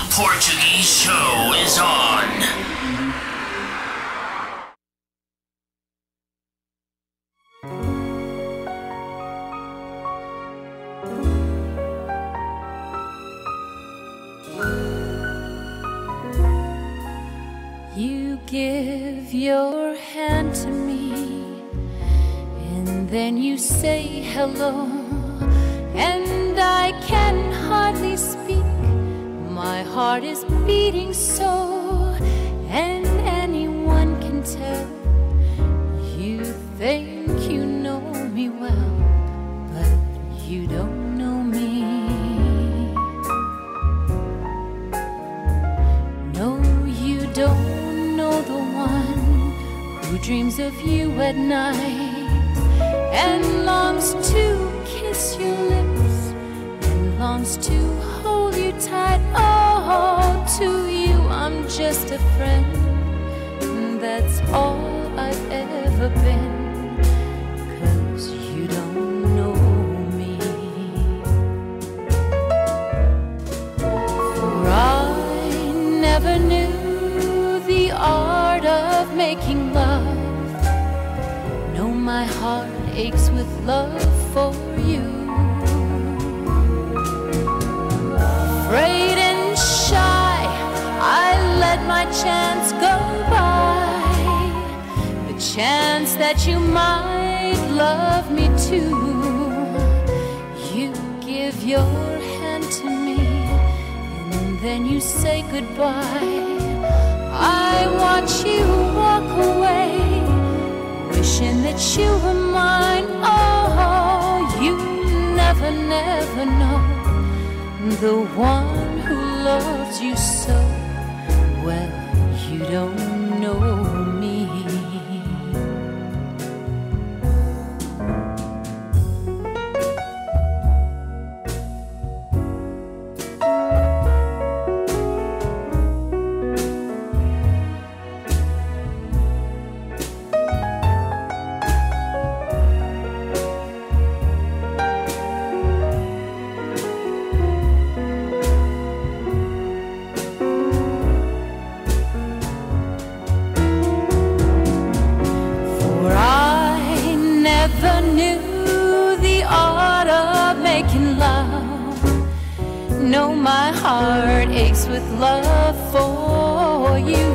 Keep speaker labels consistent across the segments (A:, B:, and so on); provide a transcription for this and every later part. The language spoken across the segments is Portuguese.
A: Portuguese show is on.
B: You give your hand to me, and then you say hello, and I can hardly speak. My heart is beating so, and anyone can tell. You think you know me well, but you don't know me. No, you don't know the one who dreams of you at night and longs to kiss your lips and longs to hold you tight. Oh, to you I'm just a friend, that's all I've ever been, 'cause you don't know me. For I never knew the art of making love. No, my heart aches with love for you. Afraid and shy, I let my chance go by, the chance that you might love me too. You give your hand to me, and then you say goodbye. I watch you walk away, wishing that you were mine. Oh, you never, never know the one who loves you so well. You don't know me. No, my heart aches with love for you.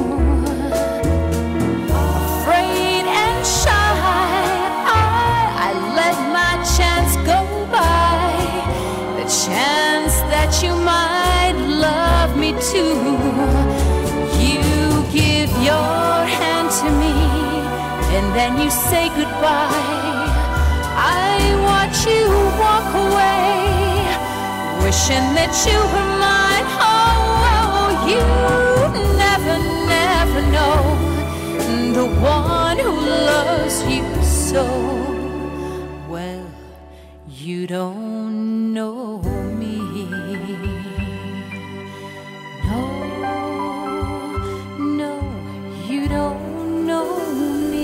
B: Afraid and shy, I let my chance go by, the chance that you might love me too. You give your hand to me, and then you say goodbye. I watch you walk away, wishing that you were mine. Oh, you never, never know the one who loves you so well. You don't know me. No, no, you don't know me.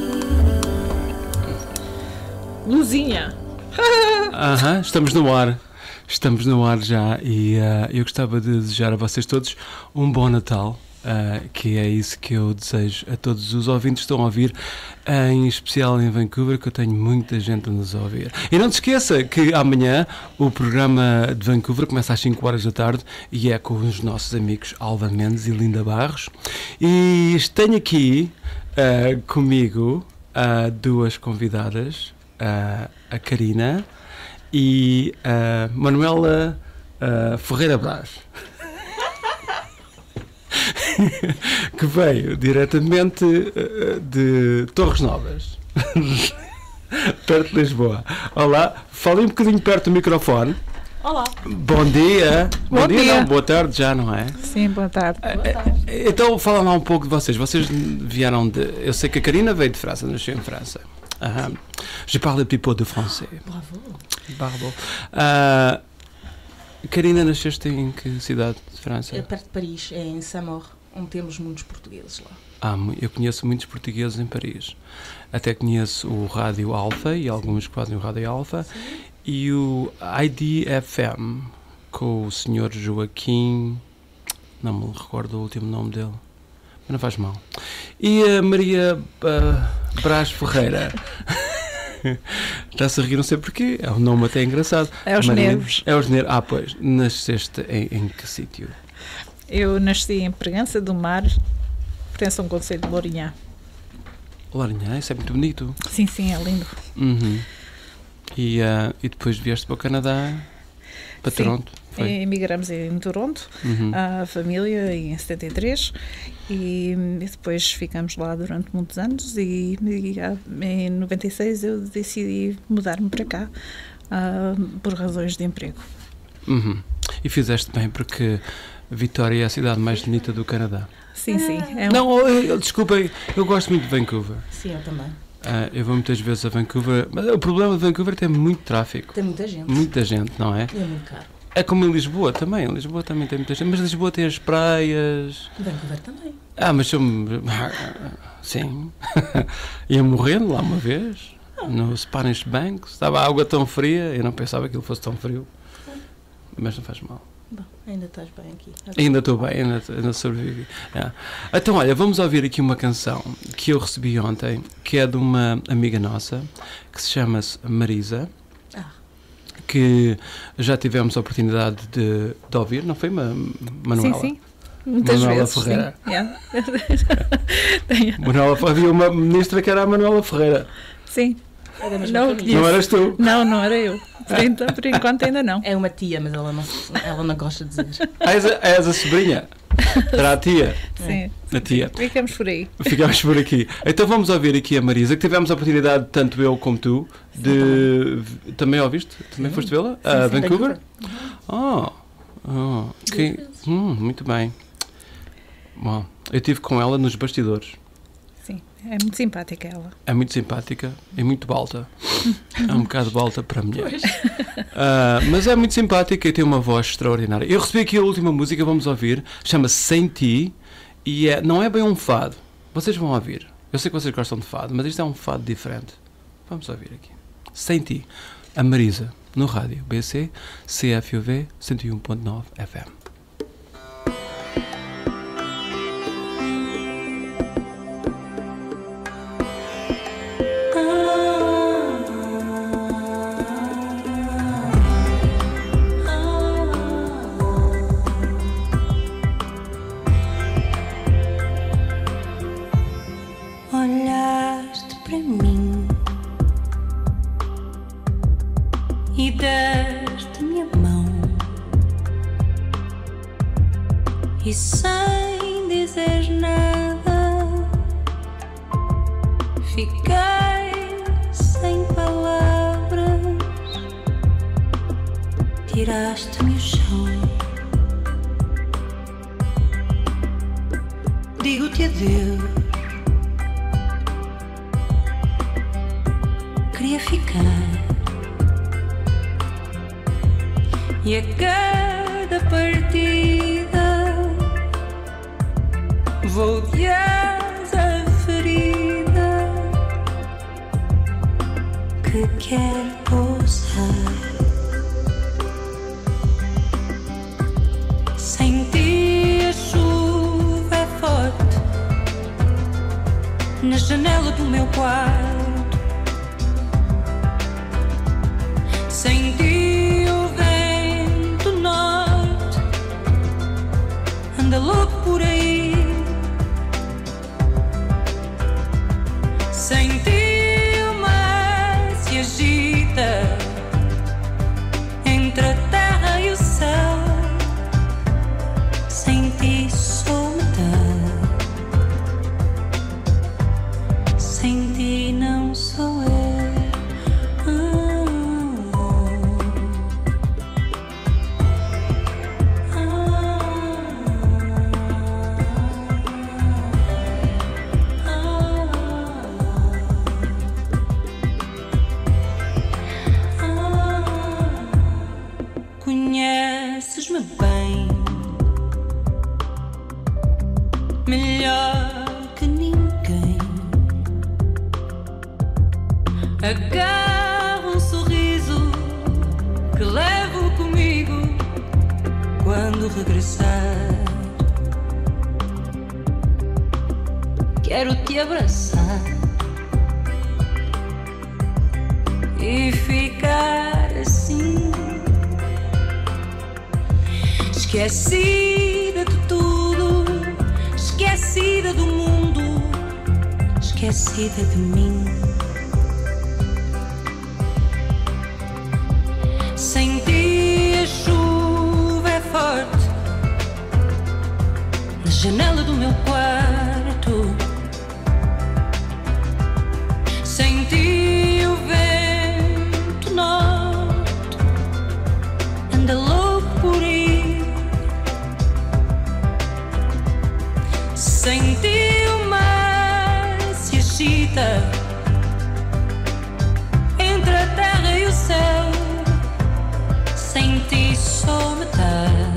C: Luzinha.
D: Aham, estamos no ar. Estamos no ar já e eu gostava de desejar a vocês todos um bom Natal, que é isso que eu desejo a todos os ouvintes que estão a ouvir, em especial em Vancouver, que eu tenho muita gente a nos ouvir. E não te esqueça que amanhã o programa de Vancouver começa às 5 horas da tarde e é com os nossos amigos Alva Mendes e Linda Barros. E tenho aqui comigo duas convidadas, a Karina e a Manuela Ferreira Brás, que veio diretamente de Torres Novas, perto de Lisboa. Olá, falem um bocadinho perto do microfone.
C: Olá.
D: Bom dia.
C: Bom dia.
D: Não, boa tarde já, não é?
C: Sim, boa tarde.
D: Então, fala lá um pouco de vocês. Vocês vieram de... Eu sei que a Karina veio de França, nasceu em França. Je parle un petit peu de français. Bravo. Karina, nasceste em que cidade de França?
E: É perto de Paris, é em Saint-Maur, onde temos muitos portugueses lá.
D: Eu conheço muitos portugueses em Paris. Até conheço o Rádio Alfa e alguns que fazem o Rádio Alfa. Sim. E o IDFM com o Sr. Joaquim Não me recordo o último nome dele. Mas não faz mal. E a Maria Brás Ferreira. Está-se a rir, não sei porquê. É um nome até engraçado.
C: É os nervos.
D: É os nervos. Ah, pois. Nasceste em que sítio?
C: Eu nasci em Pregança do Mar, pertence a um concelho de Lourinhã.
D: Lourinhã, isso é muito bonito.
C: Sim, sim, é lindo.
D: Uhum. E depois vieste para o Canadá, para
C: Sim.
D: Toronto? Foi?
C: Emigramos em Toronto,
D: Uhum.
C: a família em 73 e depois ficamos lá durante muitos anos e em 96 eu decidi mudar-me para cá por razões de emprego.
D: Uhum. E fizeste bem, porque Vitória é a cidade mais bonita do Canadá.
C: Sim, sim. É
D: Não, desculpem, eu gosto muito de Vancouver.
E: Sim, eu também.
D: Eu vou muitas vezes a Vancouver, mas o problema de Vancouver é que tem muito tráfico.
E: Tem muita gente.
D: Muita gente, não é?
E: E é muito caro.
D: É como em Lisboa também. Em Lisboa também tem muita gente, mas Lisboa tem as praias.
E: Vancouver também.
D: Mas sim. Ia morrendo lá uma vez, no Spanish Banks. Estava a água tão fria, eu não pensava que aquilo fosse tão frio. Mas não faz mal.
E: Bom, ainda estás bem aqui.
D: Ainda estou bem, ainda sobrevivi. Então, olha, vamos ouvir aqui uma canção que eu recebi ontem, que é de uma amiga nossa, que se chama-se Marisa, que já tivemos a oportunidade de ouvir, não foi, Manuela?
C: Sim, sim. Muitas
D: Manuela
C: vezes,
D: Ferreira.
C: sim. Yeah.
D: Havia uma ministra que era a Manuela Ferreira.
C: Sim.
E: É da mesma
C: Não
E: família.
C: conheço.
D: Não eras tu?
C: Não era eu. Por enquanto ainda não.
E: É uma tia, mas ela não gosta de dizer.
D: És a sobrinha? Era a tia?
C: Sim.
D: A tia.
C: Ficamos por aí.
D: Ficámos por aqui. Então vamos ouvir aqui a Marisa, que tivemos a oportunidade, tanto eu como tu, de... Também ouviste? Também foste vê-la? A
E: sim,
D: Vancouver? Muito bem. Bom, eu estive com ela nos bastidores.
C: Sim, é muito simpática ela.
D: É muito simpática e muito balta. É um bocado balta para a mulher. Mas é muito simpática e tem uma voz extraordinária. Eu recebi aqui a última música, vamos ouvir. Chama-se Sem Ti e não é bem um fado. Vocês vão ouvir. Eu sei que vocês gostam de fado, mas isto é um fado diferente. Vamos ouvir aqui. Sem Ti. A Marisa, no rádio BC, CFUV 101.9 FM.
F: Olhaste para mim e deste-me a mão, e sem dizer nada fiquei sem palavras. Tiraste-me o chão, digo-te adeus. Queria ficar, e a cada partida vou de asa ferida que quer pousar. Sem ti a chuva é forte na janela do meu quarto. Sem ti o vento norte anda louco por aí. Sem ti o mar se agita entre a terra e o céu. Sem ti sou metade, sem ti não sou eu. Conheces-me bem, melhor que ninguém. Agarra um sorriso que levo comigo quando regressar. quero te abraçar e ficar assim, esquecida de tudo, esquecida do mundo, esquecida de mim. Sem ti a chuva é forte na janela do meu quarto. Sem ti o vento norte anda louco por aí. Sem ti o mar se agita entre a terra e o céu. Sem ti sou metade,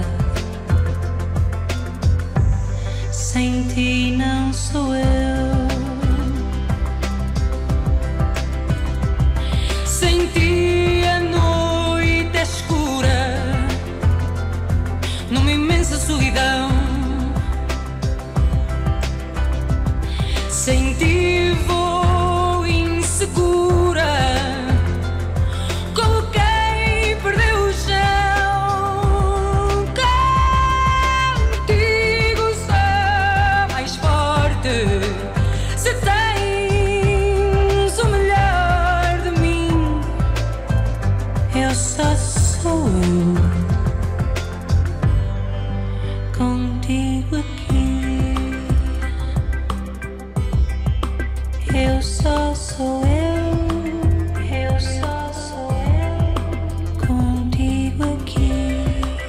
F: sem ti não sou eu. Sem ti a noite é escura numa imensa solidão. Sem ti vou insegura como quem perdeu o chão. Contigo sou mais forte se tens o melhor de mim. Eu só sou eu contigo aqui. Eu só sou eu só sou eu contigo aqui.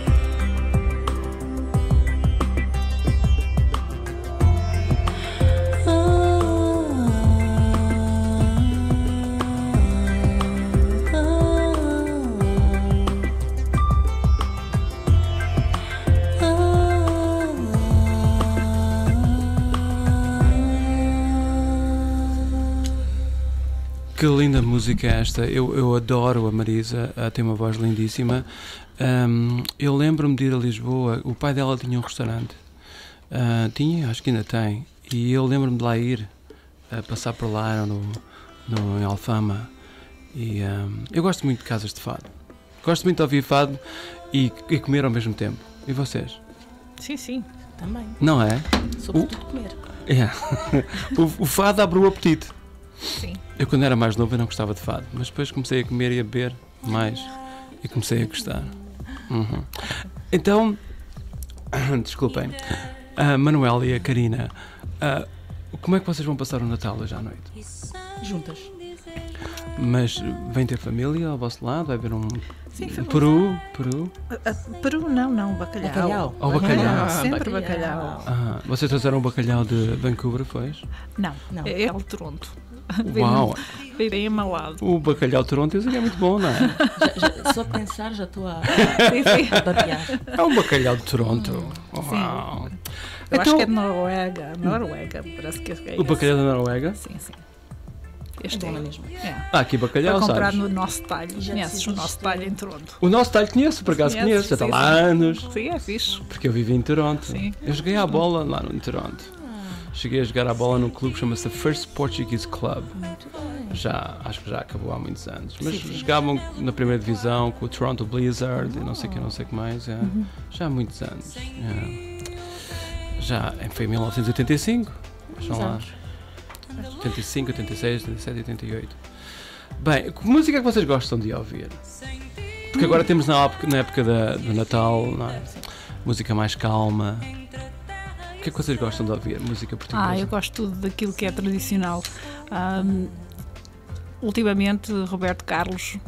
D: Que linda música é esta. Eu adoro a Marisa, tem uma voz lindíssima. Eu lembro-me de ir a Lisboa, o pai dela tinha um restaurante. Tinha, acho que ainda tem. E eu lembro-me de lá ir, passar por lá em Alfama. E eu gosto muito de casas de fado. Gosto muito de ouvir fado e comer ao mesmo tempo. E vocês?
C: Sim, sim.
E: Também.
D: Não é?
E: Sobretudo comer.
D: É. O fado abre o apetite.
C: Sim.
D: Eu quando era mais novo eu não gostava de fado, mas depois comecei a comer e a beber mais e comecei a gostar. Uhum. Então, desculpem, a Manuela e a Karina, como é que vocês vão passar o Natal hoje à noite?
E: Juntas.
D: Mas vem ter família ao vosso lado? Vai haver um
C: Sim, família.
D: Peru?
C: Peru não, bacalhau.
E: Bacalhau.
D: Ao bacalhau.
C: Sempre
E: bacalhau.
C: bacalhau.
D: Vocês trouxeram o bacalhau de Vancouver, pois?
C: Não,
E: Não.
C: é o Toronto.
D: Uau!
C: Bem bem amalado.
D: O bacalhau de Toronto é muito bom, não é?
E: Só de pensar já estou a
C: Sim, sim.
E: batear.
D: É um bacalhau de Toronto. Uau!
C: Eu acho
D: Então-
C: que é de Noruega, parece que é
D: O bacalhau da Noruega?
C: Sim, sim.
E: É
C: Este
E: bom
C: é.
E: mesmo.
C: É.
D: Aqui bacalhau,
C: Para comprar
D: sabes?
C: no nosso talho.
E: Já
C: Conheces
E: decidido
C: o nosso
E: isto.
C: talho em Toronto?
D: O nosso talho conheço, por acaso conheço, já está
C: sim,
D: lá há
C: sim.
D: anos.
C: Sim, é fixe.
D: Porque eu vivi em Toronto.
C: Sim.
D: Eu joguei à bola lá em Toronto. Cheguei a jogar à bola num clube que chama-se The First Portuguese Club.
E: Muito bem.
D: Acho que já acabou há muitos anos. Mas jogavam na primeira divisão com o Toronto Blizzard e não sei o que mais. É. Já há muitos anos. É. Foi em 1985. Vejam lá. 85, 86, 87, 88. Bem, que música é que vocês gostam de ouvir? Porque agora temos na época do Natal, não é? Música mais calma. O que é que vocês gostam de ouvir? Música portuguesa?
C: Eu gosto tudo daquilo que é tradicional. Ultimamente, Roberto Carlos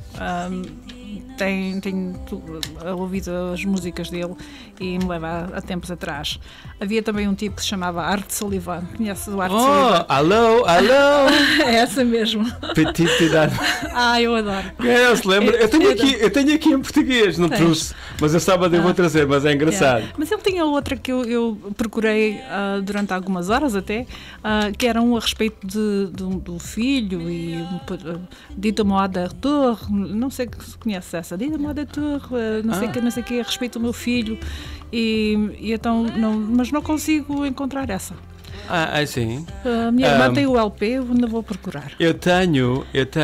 C: tenho ouvido as músicas dele e me leva a tempos atrás. Havia também um tipo que se chamava Arte Sullivan. Conheces o Arte Sullivan?
D: Alô!
C: É essa mesmo.
D: Petite idade.
C: Eu adoro.
D: Eu se lembro. Eu tenho aqui em português, não trouxe, mas eu sábado eu vou trazer, mas é engraçado.
C: Mas ele tinha outra que eu procurei durante algumas horas até, que era um a respeito do filho e Dites-moi d'Arthur, não sei se conhece essa, Dites-moi d'Arthur, não sei o que, a respeito do meu filho, e então, mas não consigo encontrar essa.
D: Sim.
C: A minha irmã tem o LP, eu ainda vou procurar.
D: Eu tenho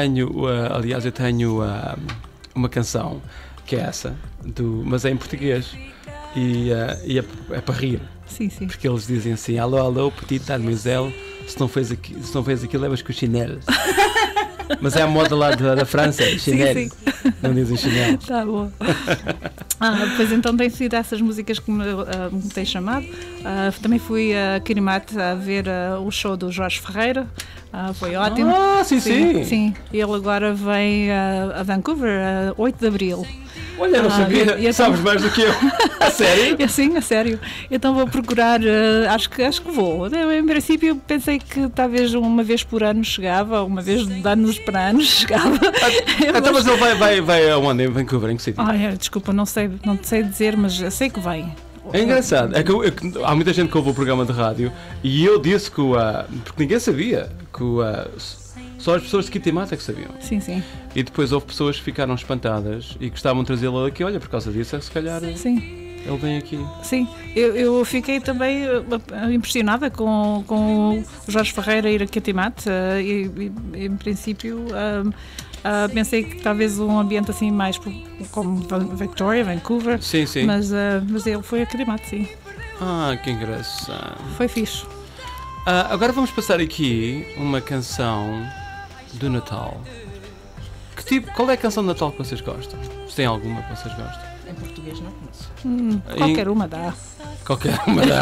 D: uma canção que é essa, mas é em português e é para rir.
C: Sim, sim.
D: Porque eles dizem assim: alô, alô, petite mademoiselle, se não fez aquilo, levas com chinelo. Mas é a moda lá da França, chinelo.
C: Sim.
D: Não dizem chinelo.
C: Tá bom. Pois então tem sido essas músicas que me têm chamado. Também fui a Quirimat a ver o show do Jorge Ferreira. Foi ótimo.
D: Sim.
C: Ele agora vem a Vancouver a 8 de Abril.
D: Olha, não sabia. Sabes mais do que eu. A sério?
C: Sim, a sério. Então vou procurar, acho que vou. Eu, em princípio, pensei que talvez uma vez por ano chegava, uma vez de anos para anos chegava.
D: Então, mas ele vai aonde? Em Vancouver? Em que sítio?
C: Desculpa, não sei dizer, mas eu sei que vem.
D: É engraçado, é que há muita gente que ouve o programa de rádio e eu disse que porque ninguém sabia que só as pessoas de Quirimat é que sabiam.
C: Sim.
D: E depois houve pessoas que ficaram espantadas e gostavam de trazê-lo aqui. Olha, por causa disso, se calhar
C: Sim.
D: ele vem aqui.
C: Sim, eu fiquei também impressionada com o Jorge Ferreira ir a Quirimat e em princípio pensei que talvez um ambiente assim mais como Victoria, Vancouver.
D: Sim.
C: Mas ele foi a Quirimat, sim.
D: Que engraçado.
C: Foi fixe.
D: Agora vamos passar aqui uma canção do Natal. Qual é a canção de Natal que vocês gostam? Se tem alguma que vocês gostam?
E: Em português não conheço.
C: Qualquer uma dá.
D: Qualquer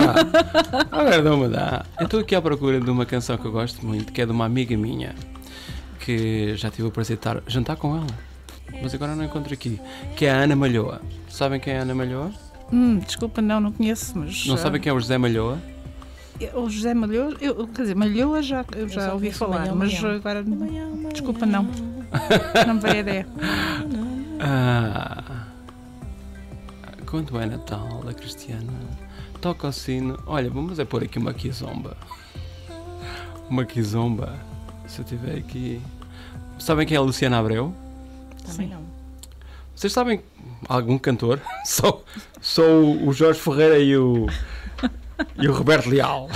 D: uma dá. Eu estou aqui à procura de uma canção que eu gosto muito, que é de uma amiga minha, que já tive o prazer de jantar com ela, mas agora não encontro aqui, que é a Ana Malhoa. Sabem quem é a Ana Malhoa?
C: Desculpa, não conheço, mas...
D: Não sabem quem é o José Malhoa?
C: O José Malhoa, quer dizer, Malhoa eu já ouvi falar, mas agora, desculpa, não me veio a ideia.
D: Quando é Natal, a Cristiana toca o sino. Olha, vamos pôr aqui uma kizomba. Uma kizomba, se eu tiver aqui. Sabem quem é a Luciana Abreu?
E: Também não.
D: Vocês sabem algum cantor? Só o Jorge Ferreira e o Roberto Leal.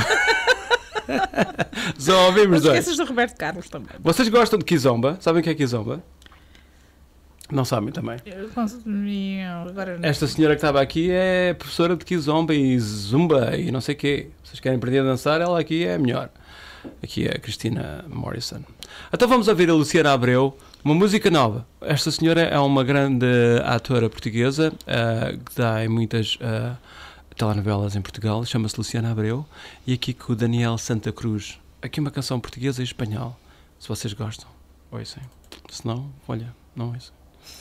D: Só ouvimos dois.
C: Esqueces do Roberto Carlos também.
D: Vocês gostam de kizomba? Sabem o que é kizomba? Não sabem também.
C: Agora
D: Esta senhora que estava aqui é professora de kizomba e zumba e não sei o quê. Vocês querem aprender a dançar? Ela aqui é a melhor. Aqui é a Cristina Morrison. Então vamos ouvir a Luciana Abreu, uma música nova. Esta senhora é uma grande atora portuguesa que dá em muitas telenovelas em Portugal. Chama-se Luciana Abreu e aqui com o Daniel Santa Cruz. Aqui uma canção portuguesa e espanhol. Se vocês gostam, ouçam. Se não, olha, não ouçam.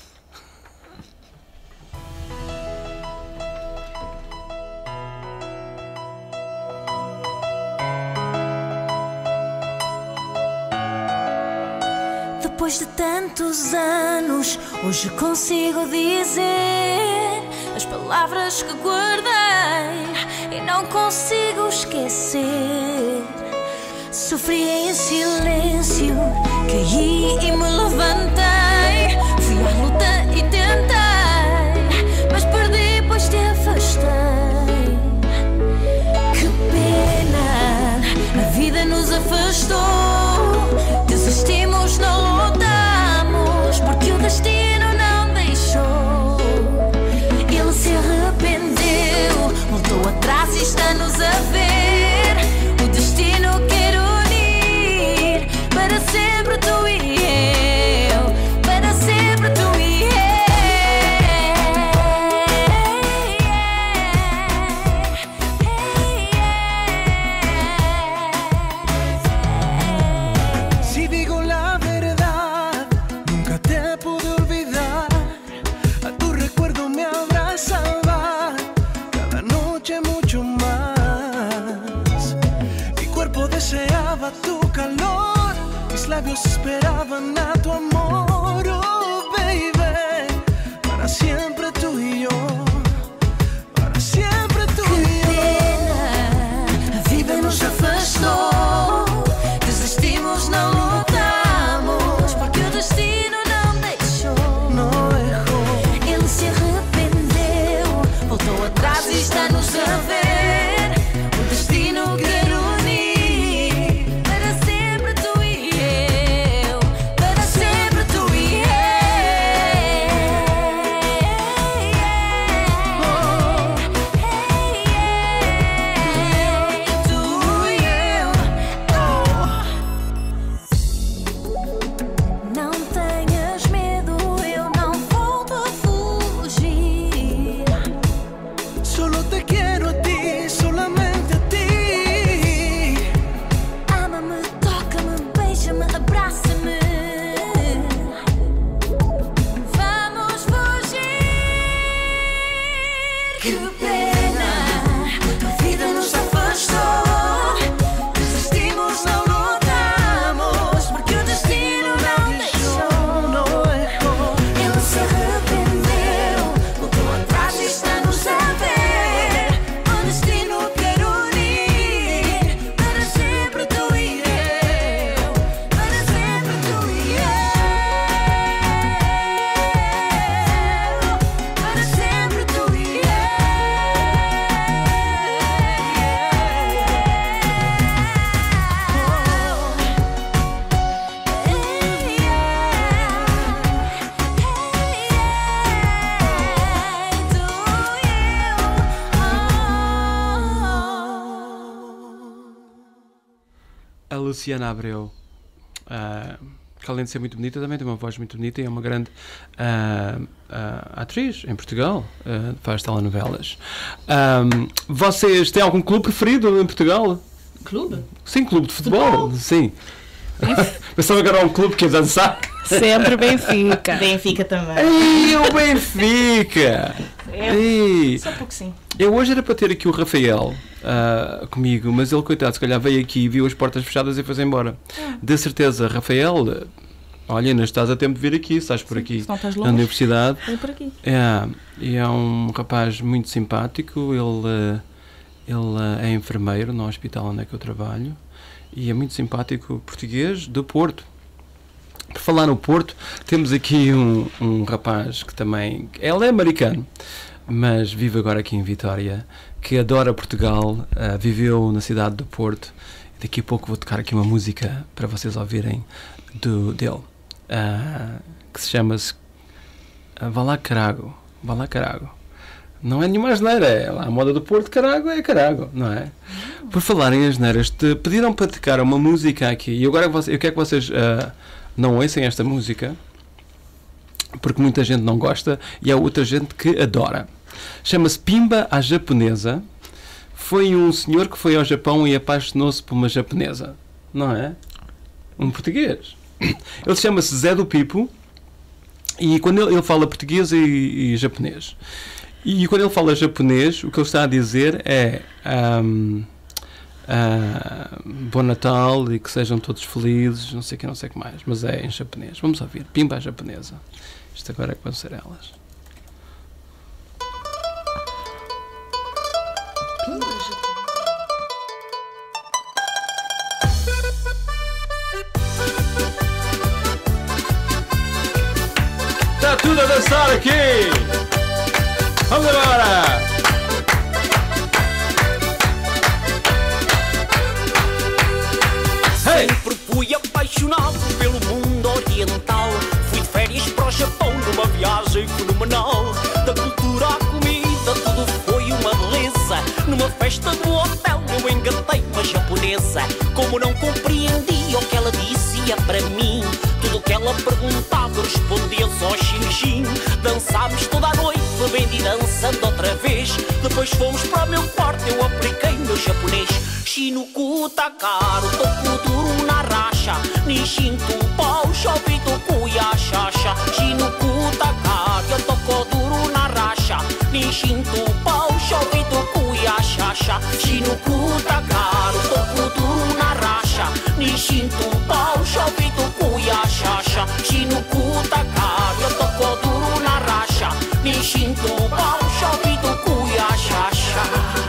G: Depois de tantos anos, hoje consigo dizer as palavras que guardei e não consigo esquecer. Sofri em silêncio, caí e me levantei. Fui à luta e tentei, mas perdi pois te afastei. Que pena, a vida nos afastou. Desistimos, não lutamos, porque o destino não deixou. Ele se arrependeu, voltou atrás e está-nos a ver. O destino quer unir para sempre tu e eu, para sempre tu e eu.
H: Si digo la verdad, nunca te pude olvidar. A tu recuerdo me abrazaba cada noche mucho más. Mi cuerpo deseaba tu calor, mis labios esperaban a tu amor. Oh baby, para siempre tú y yo, para siempre tú y yo.
G: Pena, a vida nos afastou. Desistimos, não lutamos, porque o destino não deixou.
H: No dejó.
G: Ele se arrependeu, voltou atrás e está-nos a ver. O destino quer unir
D: a Luciana Abreu, que além de ser muito bonita, também tem uma voz muito bonita e é uma grande atriz em Portugal, faz telenovelas. Vocês têm algum clube preferido em Portugal?
E: Clube?
D: Sim, clube de futebol. Sim. Pensava que era um clube que ia dançar.
C: Sempre Benfica.
E: Benfica também.
D: Ei, o Benfica! Ei.
E: Só porque sim.
D: Eu hoje era para ter aqui o Rafael comigo, mas ele, coitado, se calhar veio aqui, viu as portas fechadas e foi-se embora. De certeza, Rafael, olha, ainda estás a tempo de vir aqui, estás por aqui
E: se não estás
D: na
E: longe,
D: universidade.
E: vem por aqui.
D: E é um rapaz muito simpático, ele é enfermeiro no hospital onde é que eu trabalho e é muito simpático, português do Porto. Por falar no Porto, temos aqui um rapaz que também, ele é americano, mas vive agora aqui em Vitória, que adora Portugal, viveu na cidade do Porto. Daqui a pouco vou tocar aqui uma música para vocês ouvirem dele, que se chama-se Vá lá Carago. Vá lá Carago. Não é nenhuma asneira, é lá a moda do Porto, Carago é Carago, não é? Por falar em asneiras, pediram para tocar uma música aqui, e agora eu quero que vocês não ouçam esta música, porque muita gente não gosta e há outra gente que adora. Chama-se Pimba à Japonesa. Foi um senhor que foi ao Japão e apaixonou-se por uma japonesa, não é? Um português. Ele chama-se Zé do Pipo e quando ele fala português e japonês. E quando ele fala japonês, o que ele está a dizer é Bom Natal e que sejam todos felizes, não sei o que mais, mas é em japonês. Vamos ouvir, Pimba à Japonesa. Isto agora é que vão ser elas. Está tudo a dançar aqui! Vamos embora! Hey!
I: Sempre fui apaixonado pelo mundo oriental. Fui de férias para o Japão numa viagem fenomenal. Da cultura à comida tudo foi uma beleza. Numa festa do hotel eu engatei uma japonesa. Como não compreendia o que ela dizia para mim, tudo o que ela perguntava eu respondia só xin-xin. Dançámos toda a noite, bebendo e dançando outra vez. Depois fomos para o meu quarto, eu apliquei meu japonês. Shinoku takaru, toku duru na racha. Nishin tu pau, shobi toku yashasha. Shinoku takaru, eu toco duro na racha. Nishin tu pau, shobi toku yashasha. Shinoku takaru, toku duro na racha. Nishin tu pau, shobi toku yashasha. Shinoku takaru, eu toco duro na racha. Nishin tu pau, shobi toku yashasha.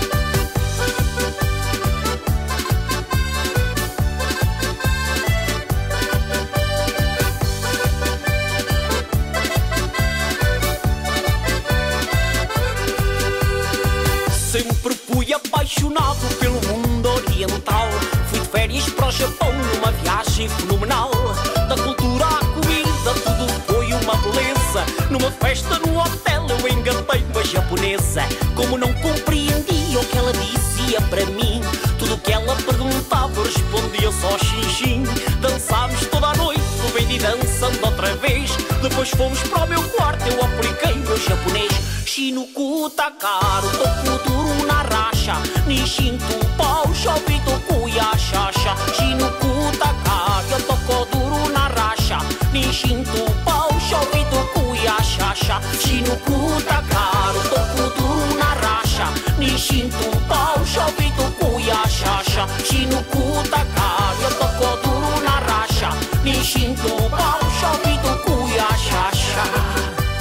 I: Sempre fui apaixonado pelo mundo oriental. Fui de férias para o Japão numa viagem fenomenal. Da cultura à comida tudo foi uma beleza. Numa festa no hotel eu engatei uma japonesa. Como não compreendia o que ela dizia para mim, tudo o que ela perguntava eu respondia só xin-xin. Dançámos toda a noite, bebendo e dançando outra vez. Depois fomos para o meu quarto, eu apliquei meu japonês. Shinoku takaru, toku duru na racha. Nishin tu pau, shobi toku yashasha. Shinoku takaru, eu toco duro na racha. Nishin tu pau, shobi toku yashasha. Shinoku takaru, toku duro na racha. Nishin tu pau, shobi toku yashasha. Shinoku takaru, eu toco duro na racha. Nishin tu pau, shobi toku yashasha.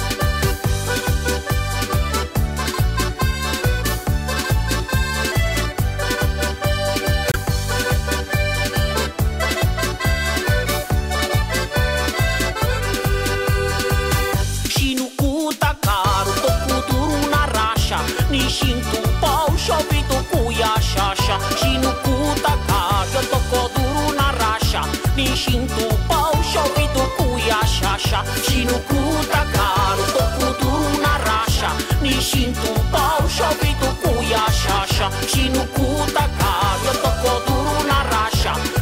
I: Nishin tu pau, shobi toku yashasha. Shinoku takaru, eu toco duro na racha. Nishin tu pau, shobi toku yashasha. Shinoku takaru, toku duro na racha. Nishin tu pau, shobi toku yashasha. Shinoku takaru, eu toco duro na racha.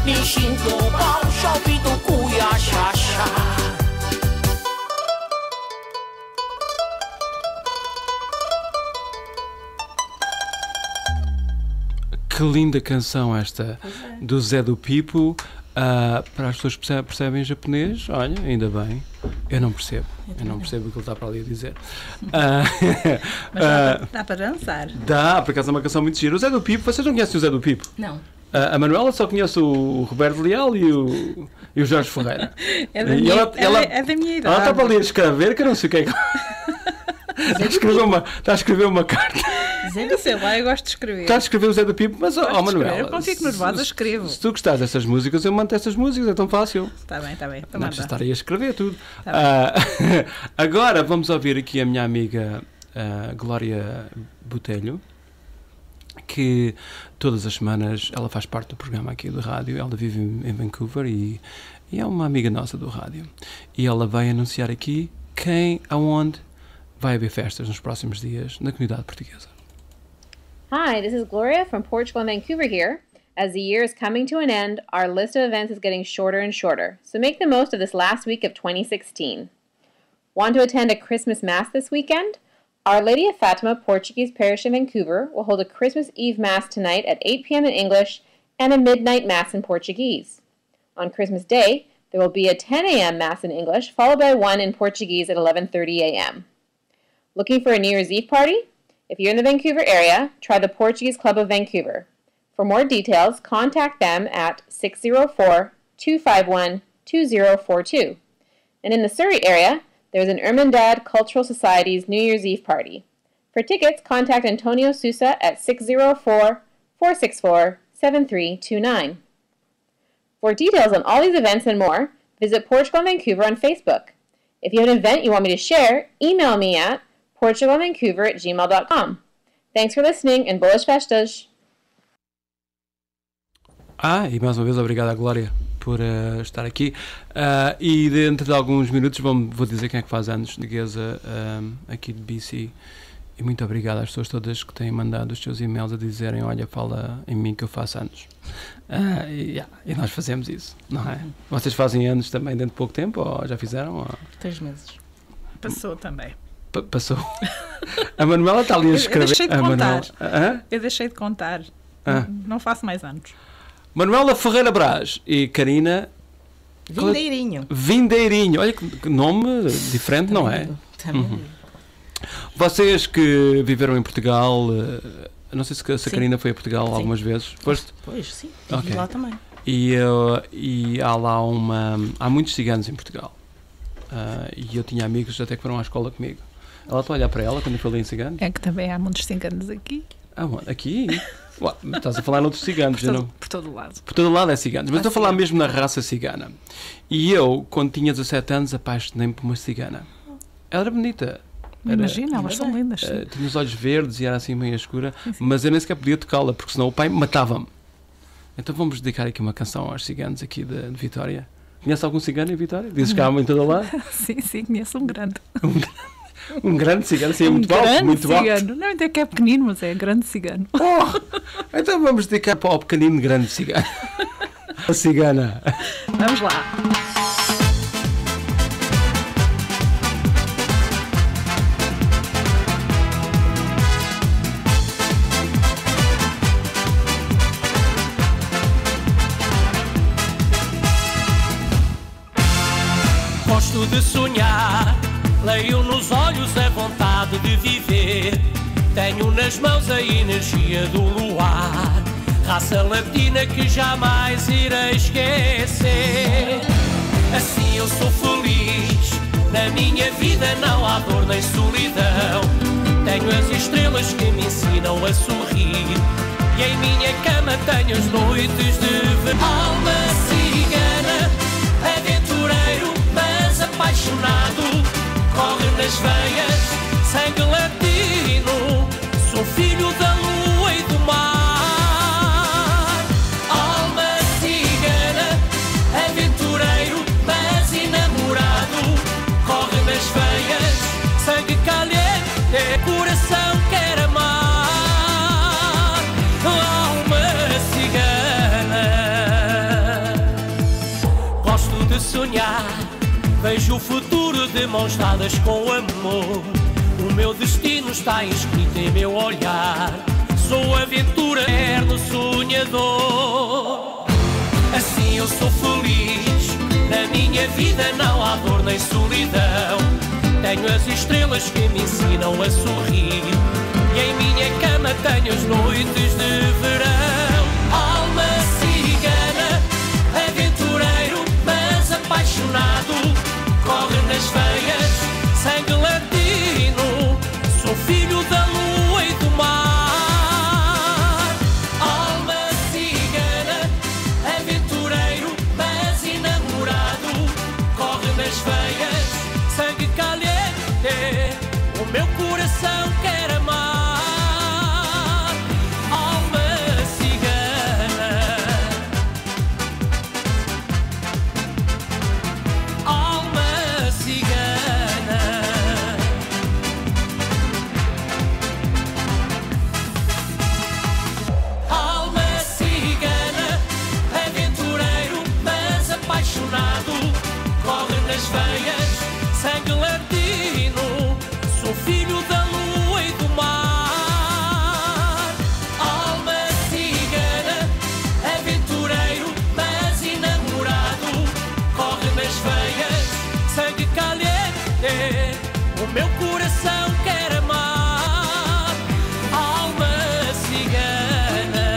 D: Que linda canção esta do Zé do Pipo. Para as pessoas que percebem japonês, olha, ainda bem. Eu não percebo o que ele está para ali a dizer.
C: Mas dá para dançar.
D: Dá, por acaso é uma canção muito gira. O Zé do Pipo, vocês não conhecem o Zé do Pipo?
E: Não.
D: A Manuela só conhece o Roberto Leal e o Jorge Ferreira.
C: É da minha idade.
D: Ela está para ali a escrever, que eu não sei o que é que... Está a escrever uma carta.
C: Eu sei lá, eu gosto de escrever.
D: Está a escrever o Zé do Pipo, mas Manuela,
C: eu quando fico nervosa escrevo.
D: Se tu gostas dessas músicas, eu mando essas músicas, é tão fácil.
C: Está bem.
D: Não precisa estar aí a escrever tudo. Agora vamos ouvir aqui a minha amiga Glória Botelho, que todas as semanas ela faz parte do programa aqui do rádio. Ela vive em Vancouver e é uma amiga nossa do rádio. E ela vai anunciar aqui aonde vai haver festas nos próximos dias na comunidade portuguesa.
J: Hi, this is Gloria from Portugal and Vancouver here. As the year is coming to an end, our list of events is getting shorter and shorter, so make the most of this last week of 2016. Want to attend a Christmas Mass this weekend? Our Lady of Fatima Portuguese Parish in Vancouver will hold a Christmas Eve Mass tonight at 8 p.m. in English and a midnight Mass in Portuguese. On Christmas Day, there will be a 10 a.m. Mass in English, followed by one in Portuguese at 11:30 a.m. Looking for a New Year's Eve party? If you're in the Vancouver area, try the Portuguese Club of Vancouver. For more details, contact them at 604-251-2042. And in the Surrey area, there's an Irmandad Cultural Society's New Year's Eve party. For tickets, contact Antonio Sousa at 604-464-7329. For details on all these events and more, visit Portugal and Vancouver on Facebook. If you have an event you want me to share, email me at portugalvancouver@gmail.com. Thanks for listening and boas festas!
D: E mais uma vez obrigado à Glória por estar aqui. E dentro de alguns minutos vou dizer quem é que faz anos de Guesa aqui de BC. E muito obrigado às pessoas todas que têm mandado os seus e-mails a dizerem: olha, fala em mim que eu faço anos. E nós fazemos isso, não é? Vocês fazem anos também dentro de pouco tempo? Ou já fizeram?
E: 3 meses.
C: Passou também.
D: Passou. A Manuela está ali a escrever.
C: Eu deixei de contar. Eu deixei de contar. Não faço mais anos.
D: Manuela Ferreira Brás e Karina Vindeirinho. Olha que nome diferente, não é?
E: Também.
D: Vocês que viveram em Portugal, não sei se a Karina foi a Portugal algumas vezes. Foste?
E: Pois, sim. Estive lá também.
D: E há lá há muitos ciganos em Portugal. E eu tinha amigos até que foram à escola comigo. Ela está a olhar para ela quando eu falei em ciganos?
C: É que também há muitos ciganos aqui.
D: Aqui? Estás a falar noutros ciganos.
C: Por todo lado.
D: Por todo lado é ciganos. Mas estou a falar mesmo na raça cigana. E eu, quando tinha 17 anos, apaixonei-me por uma cigana. Ela era bonita.
C: Imagina, elas são lindas.
D: Tinha os olhos verdes e era assim meio escura. Sim. Mas eu nem sequer podia tocá-la, porque senão o pai matava-me. Então vamos dedicar aqui uma canção aos ciganos aqui de Vitória. Conhece algum cigano em Vitória? Dizes que há em todo lado?
C: Sim, conheço um grande.
D: Um grande cigano, assim, muito alto, muito
C: cigano. Não, ainda que é pequenino, mas é grande cigano.
D: Então vamos dedicar para o pequenino grande cigano. A cigana.
C: Vamos lá.
I: Gosto de sonhar, leio nos olhos a vontade de viver. Tenho nas mãos a energia do luar, raça latina que jamais irei esquecer. Assim eu sou feliz, na minha vida não há dor nem solidão. Tenho as estrelas que me ensinam a sorrir, e em minha cama tenho as noites de verão. Alma cigana, aventureiro, mas apaixonado, corre nas veias, sangue latino, sou filho da lua e do mar. Alma cigana, aventureiro, mas enamorado, corre nas veias, sangue caliente, coração quer amar. Alma cigana, gosto de sonhar, vejo o futuro de mãos dadas com amor. O meu destino está escrito em meu olhar. Sou aventura eterno,
K: sonhador. Assim eu sou feliz, na minha vida não há dor nem solidão. Tenho as estrelas que me ensinam a sorrir, e em minha cama tenho as noites de verão. Alma cigana, aventureiro, mas apaixonado, corre nas veias, sangue latino, sou filho da lua e do mar. Alma cigana, aventureiro, mas enamorado, corre nas veias, sangue caliente, o meu coração quer amar. Alma cigana, alma cigana. Alma cigana, aventureiro, mas apaixonado, corre nas veias, sangue latino, sou filho da lua e do mar. Alma cigana, aventureiro, mas enamorado, corre nas veias, sangue caliente, o meu coração quer amar. Alma cigana.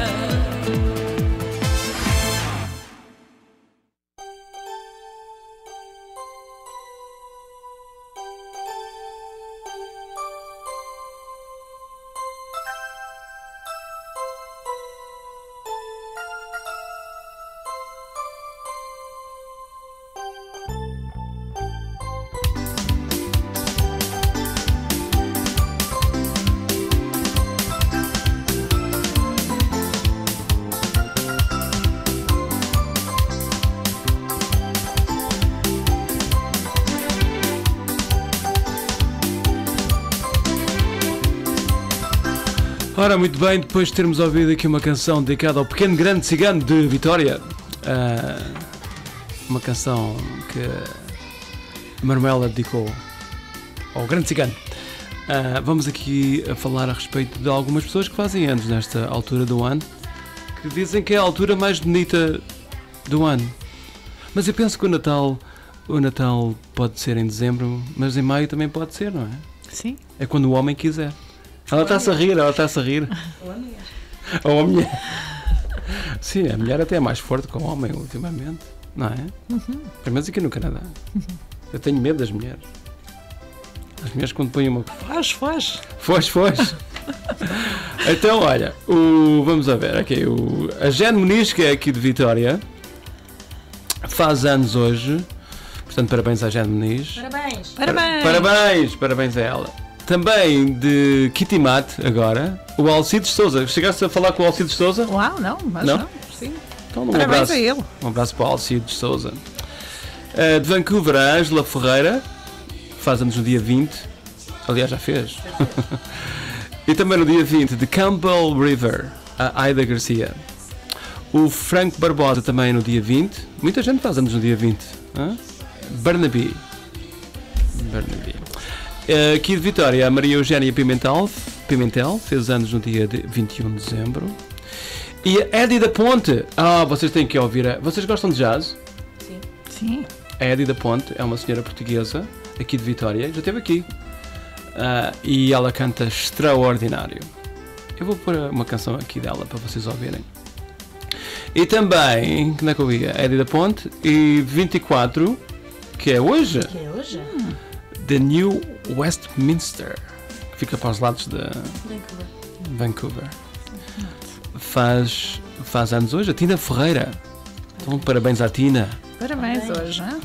D: Ora, muito bem, depois de termos ouvido aqui uma canção dedicada ao pequeno grande cigano de Vitória, uma canção que a Manuela dedicou ao grande cigano, vamos aqui a falar a respeito de algumas pessoas que fazem anos nesta altura do ano, que dizem que é a altura mais bonita do ano. Mas eu penso que o Natal pode ser em dezembro, mas em maio também pode ser, não é?
C: Sim.
D: É quando o homem quiser. Ela está-se a rir.
E: Ou a mulher.
D: Ou a mulher. Sim, a mulher até é mais forte que o homem ultimamente, não é? Pelo menos aqui no Canadá. Eu tenho medo das mulheres. As mulheres quando põem uma...
C: Foge.
D: Então, olha, vamos a ver aqui. A Jane Muniz, que é aqui de Vitória, faz anos hoje. Portanto, parabéns à Jane Muniz. Parabéns a ela. Também de Kitimat agora, o Alcides Souza. Chegaste a falar com o Alcides Souza?
C: Uau, não, mas não. Sim.
D: Então,
C: parabéns a ele.
D: Um abraço para o Alcides Souza. De Vancouver, a Ângela Ferreira, faz anos no dia 20. Aliás, já fez. E também no dia 20, de Campbell River, a Aida Garcia. O Franco Barbosa também no dia 20. Muita gente faz anos no dia 20. Barnaby. Aqui de Vitória, a Maria Eugénia Pimentel fez anos no dia 21 de dezembro. E a Eddie da Ponte. Vocês têm que ouvir. Vocês gostam de jazz?
C: Sim.
D: A Eddie da Ponte é uma senhora portuguesa aqui de Vitória. Já esteve aqui. E ela canta extraordinário. Eu vou pôr uma canção aqui dela para vocês ouvirem. E também, como é que eu ia? Eddie da Ponte. E 24, que é hoje. The New Westminster, que fica para os lados de Vancouver. Faz anos hoje a Tina Ferreira. Então, parabéns à Tina.
C: Parabéns hoje, hein?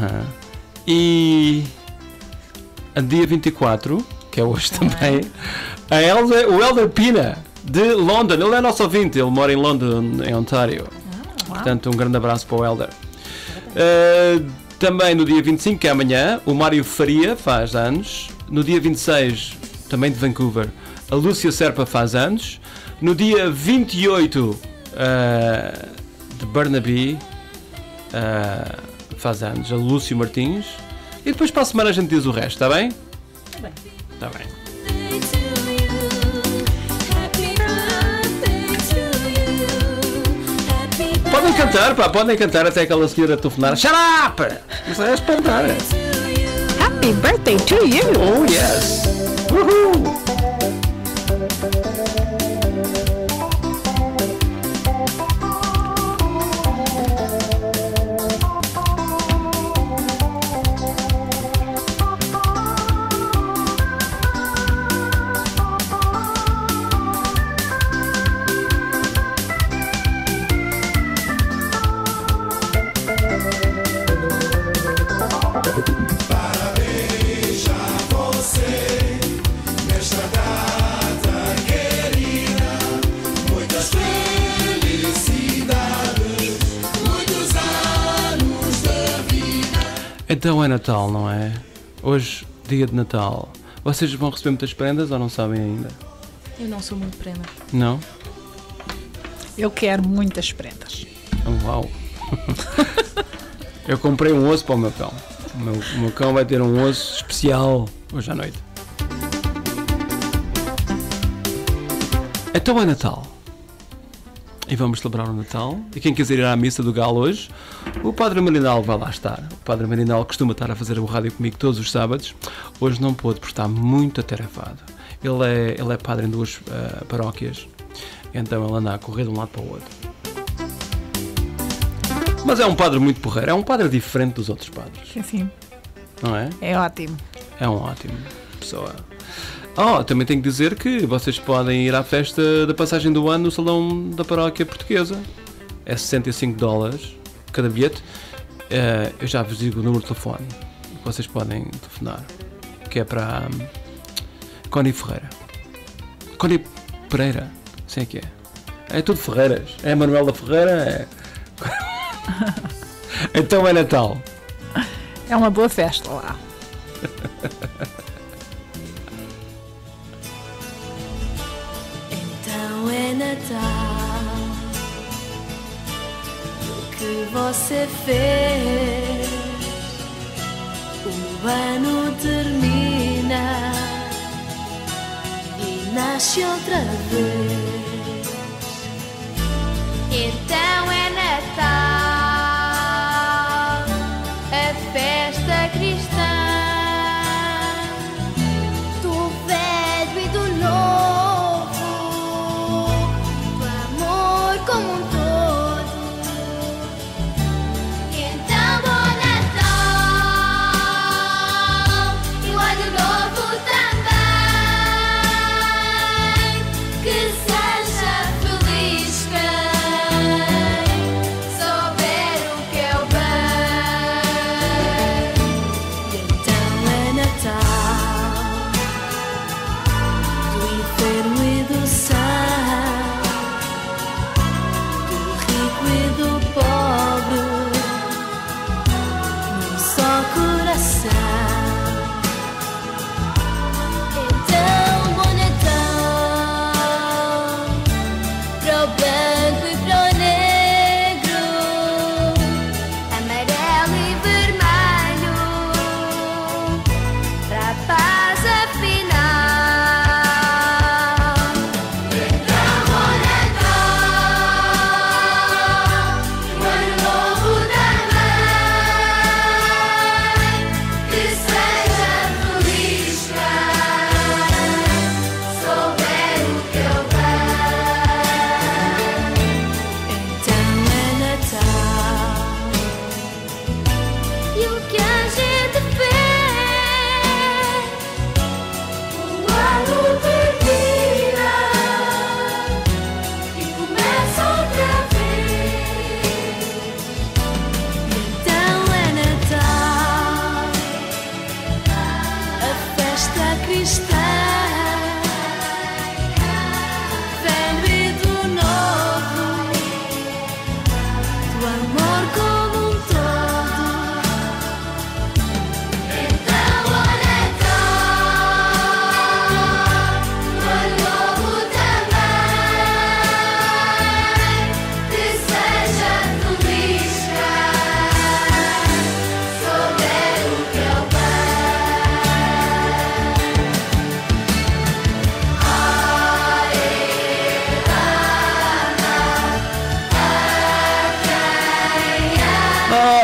D: E a dia 24, que é hoje também, o Helder Pina, de London. Ele é nosso ouvinte, ele mora em London, em Ontário. Portanto, um grande abraço para o Helder. Também no dia 25, que é amanhã, o Mário Faria faz anos. No dia 26, também de Vancouver, a Lúcia Serpa faz anos. No dia 28, de Burnaby, faz anos a Lúcio Martins. E depois para a semana a gente diz o resto, está bem? Está bem. Podem cantar, pá, podem cantar até aquela senhora telefonar. Shut up! Mas é espantar.
C: Happy birthday to you!
D: Oh, yes! Uhul! Então é Natal, não é? Hoje, dia de Natal. Vocês vão receber muitas prendas ou não sabem ainda?
E: Eu não sou muito prenda.
D: Não?
C: Eu quero muitas prendas.
D: Oh, uau! Eu comprei um osso para o meu cão. O meu cão vai ter um osso especial hoje à noite. Então é Natal. E vamos celebrar o Natal. E quem quiser ir à missa do Galo hoje, o Padre Marinal vai lá estar. O Padre Marinal costuma estar a fazer o rádio comigo todos os sábados. Hoje não pôde, porque está muito atarefado. Ele é padre em duas paróquias. Então ele anda a correr de um lado para o outro. Mas é um padre muito porreiro. É um padre diferente dos outros padres.
C: Sim.
D: Não é?
C: É ótimo.
D: É um ótimo pessoa. Também tenho que dizer que vocês podem ir à festa da passagem do ano no salão da paróquia portuguesa. É $65 cada bilhete. Eu já vos digo o número de telefone. Vocês podem telefonar. Que é para Connie Ferreira. Connie Pereira. Sei que é. É tudo Ferreiras. É a Manuela Ferreira. Então é Natal.
C: É uma boa festa lá.
G: Então é Natal. O que você fez? O ano termina e nasce outra vez. Então é Natal, a festa cristã, do velho e do novo, do amor como um todo. Então bom Natal e o ano novo também, que seja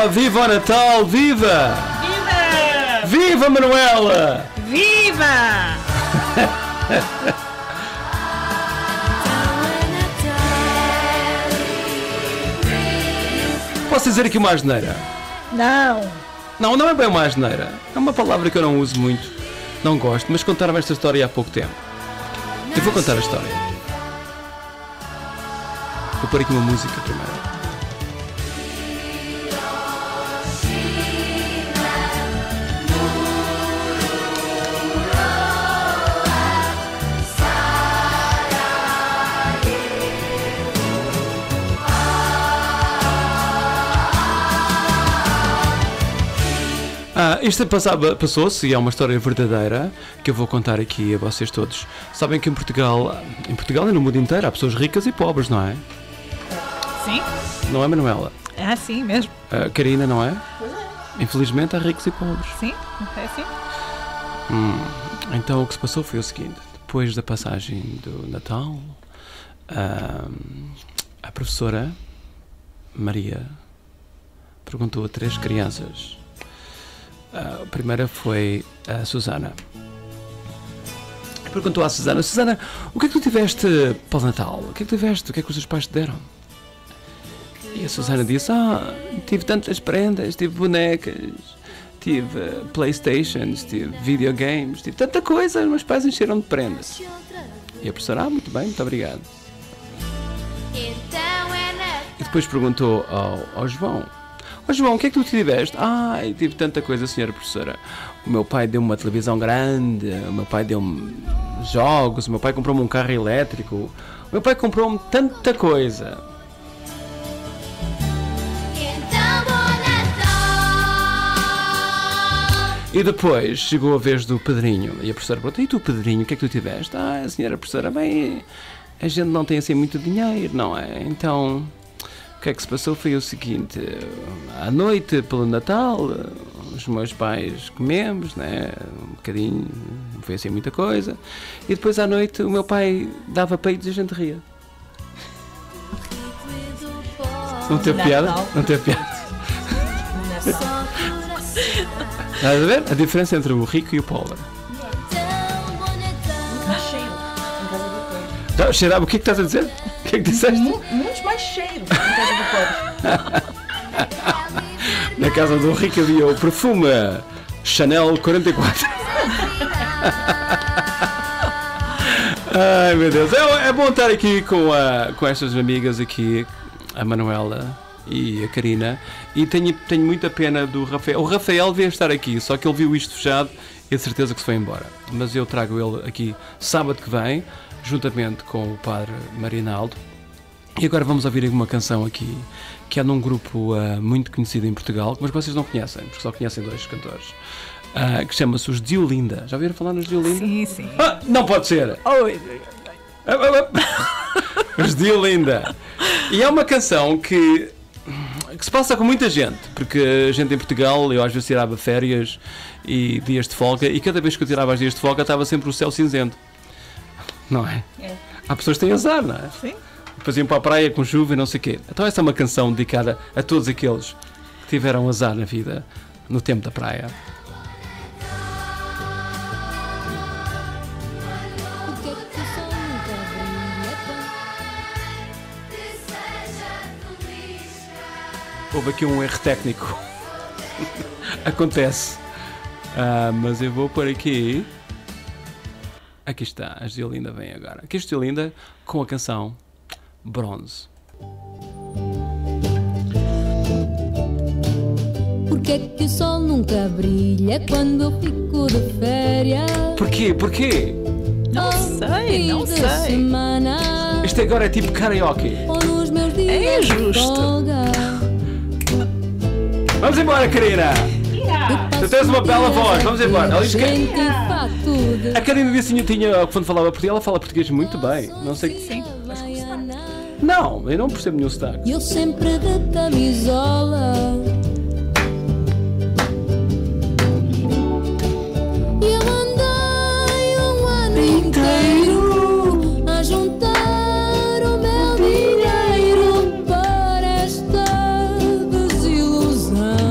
D: Oh, viva o Natal, viva!
E: Viva!
D: Viva, Manuela!
E: Viva!
D: Posso dizer aqui uma asneira?
C: Não.
D: Não é bem uma asneira. É uma palavra que eu não uso muito. Não gosto, mas contaram esta história há pouco tempo. Eu vou contar a história. Vou pôr aqui uma música primeiro. Isto passou-se e é uma história verdadeira que eu vou contar aqui a vocês todos. Sabem que em Portugal e no mundo inteiro há pessoas ricas e pobres, não é?
C: Sim.
D: Não é, Manuela?
C: É assim mesmo.
D: Karina, não é? Infelizmente há ricos e pobres.
C: Sim, é assim.
D: Então o que se passou foi o seguinte. Depois da passagem do Natal, a professora Maria perguntou a 3 crianças. A primeira foi a Susana. Perguntou à Susana: Susana, o que é que tu tiveste para o Natal? O que é que tiveste? O que é que os teus pais te deram? E a Susana disse: tive tantas prendas, tive bonecas, tive Playstations, tive videogames, tive tanta coisa, os meus pais encheram de prendas. E a professora: muito bem, muito obrigado. E depois perguntou ao João: João, o que é que tu tiveste? Eu tive tanta coisa, senhora professora. O meu pai deu-me uma televisão grande, o meu pai deu-me jogos, o meu pai comprou-me um carro elétrico, o meu pai comprou-me tanta coisa. E depois chegou a vez do Pedrinho, e a professora perguntou: e tu, Pedrinho, o que é que tu tiveste? Senhora professora, bem, a gente não tem assim muito dinheiro, não é? Então... O que é que se passou foi o seguinte: à noite, pelo Natal, os meus pais comemos, né, um bocadinho, não foi assim muita coisa, e depois à noite o meu pai dava peitos e a gente ria. Não teve piada? Não teve piada. Estás a ver? A diferença entre o rico e o pobre. Cheirava, o que é que estás a dizer? O que é que disseste?
E: Muitos mais cheiros em casa do pobre.
D: Na casa do rico havia o perfume Chanel 44. Ai, meu Deus. É bom estar aqui com estas amigas aqui, a Manuela e a Karina, e tenho muita pena do Rafael. O Rafael devia estar aqui, só que ele viu isto fechado e de certeza que se foi embora. Mas eu trago ele aqui sábado que vem, juntamente com o padre Marinaldo. E agora vamos ouvir uma canção aqui, que é num grupo muito conhecido em Portugal, mas vocês não conhecem, porque só conhecem 2 cantores, que chama-se os Diolinda. Já ouviram falar nos Diolinda?
C: Sim, sim.
D: Não pode ser! Os Diolinda. E é uma canção que se passa com muita gente, porque a gente em Portugal, eu às vezes tirava férias e dias de folga, e cada vez que eu tirava os dias de folga estava sempre o céu cinzento. Não é? Há pessoas que têm azar, não é?
C: Sim.
D: Depois iam para a praia com chuva e não sei o quê. Então esta é uma canção dedicada a todos aqueles que tiveram azar na vida no tempo da praia. Houve aqui um erro técnico. Acontece. Mas eu vou pôr aqui. Aqui está, a Diolinda vem agora. Aqui está a Diolinda com a canção Bronze.
L: Porque é que o sol nunca brilha quando eu fico de férias?
D: Porquê?
C: Não sei.
L: Semana,
D: isto agora é tipo karaoke.
L: ou nos meus dias
C: É justo.
L: de folga.
D: Vamos embora, Karina! Tu tens uma bela voz, vamos embora. A Karina disse que quando falava português, ela fala português muito bem. Não sei que.
C: Sim.
D: Não, eu não percebo nenhum sotaque.
L: Eu sempre de camisola. E eu andei um ano inteiro a juntar o meu dinheiro para esta desilusão.